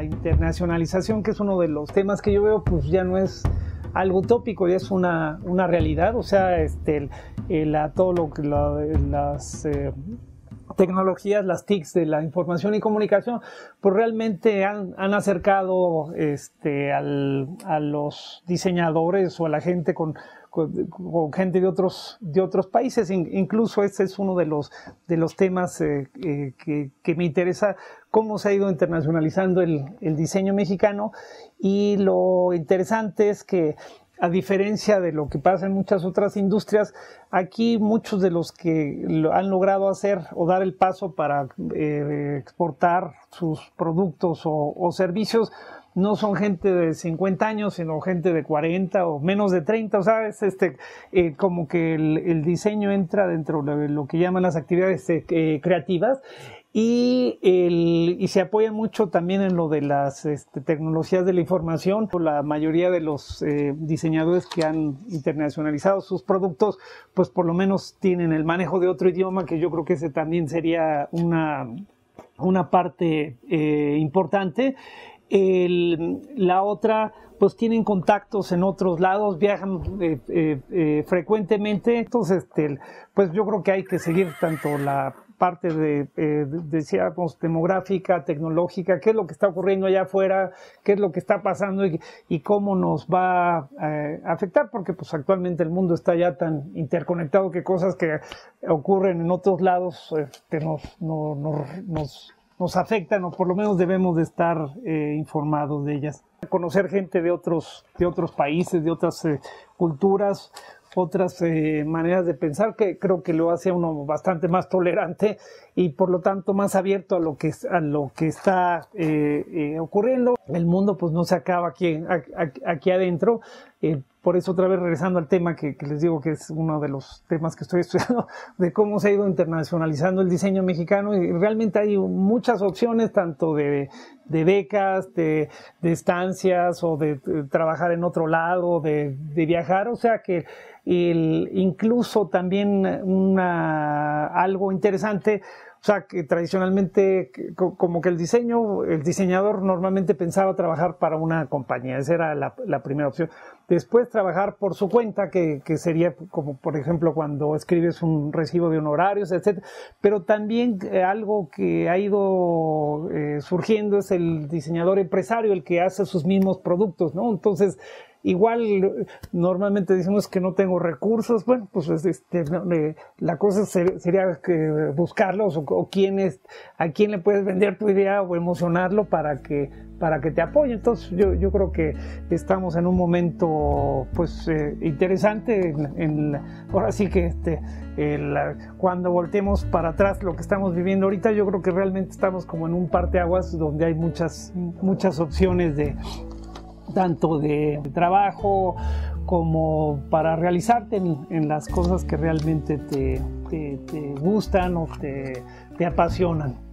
la internacionalización, que es uno de los temas que yo veo, pues ya no es algo utópico, ya es una realidad. O sea, todo lo que las tecnologías, las TICs de la información y comunicación, pues realmente han acercado a los diseñadores o a la gente con gente de otros países. Incluso este es uno de los temas que me interesa, cómo se ha ido internacionalizando el diseño mexicano. Y lo interesante es que, a diferencia de lo que pasa en muchas otras industrias, aquí muchos de los que han logrado hacer o dar el paso para exportar sus productos o servicios no son gente de 50 años, sino gente de 40 o menos de 30. O sea, es como que el diseño entra dentro de lo que llaman las actividades creativas. Y se apoya mucho también en lo de las tecnologías de la información. La mayoría de los diseñadores que han internacionalizado sus productos, pues por lo menos tienen el manejo de otro idioma, que yo creo que ese también sería una parte importante. La otra, pues tienen contactos en otros lados, viajan frecuentemente. Entonces, pues yo creo que hay que seguir tanto la parte decíamos, demográfica, tecnológica, qué es lo que está ocurriendo allá afuera, qué es lo que está pasando y cómo nos va a afectar, porque pues actualmente el mundo está ya tan interconectado que cosas que ocurren en otros lados nos afectan, o por lo menos debemos de estar informados de ellas. Conocer gente de otros países, de otras culturas, otras maneras de pensar, que creo que lo hace a uno bastante más tolerante y por lo tanto más abierto a lo que está ocurriendo. El mundo pues no se acaba aquí adentro. Por eso, otra vez regresando al tema que les digo que es uno de los temas que estoy estudiando, de cómo se ha ido internacionalizando el diseño mexicano, y realmente hay muchas opciones, tanto de becas, de estancias, o de trabajar en otro lado, de viajar. O sea que incluso también algo interesante. O sea, que tradicionalmente, como que el diseñador normalmente pensaba trabajar para una compañía. Esa era la primera opción. Después, trabajar por su cuenta, que sería como, por ejemplo, cuando escribes un recibo de honorarios, etc. Pero también algo que ha ido surgiendo es el diseñador empresario, el que hace sus mismos productos, ¿no? Entonces, igual normalmente decimos que no tengo recursos. Bueno, pues la cosa sería que buscarlos, o a quién le puedes vender tu idea o emocionarlo para que te apoye. Entonces yo creo que estamos en un momento pues interesante. Ahora sí que cuando volteemos para atrás lo que estamos viviendo ahorita, yo creo que realmente estamos como en un parteaguas donde hay muchas opciones tanto de trabajo como para realizarte en las cosas que realmente te gustan o te apasionan.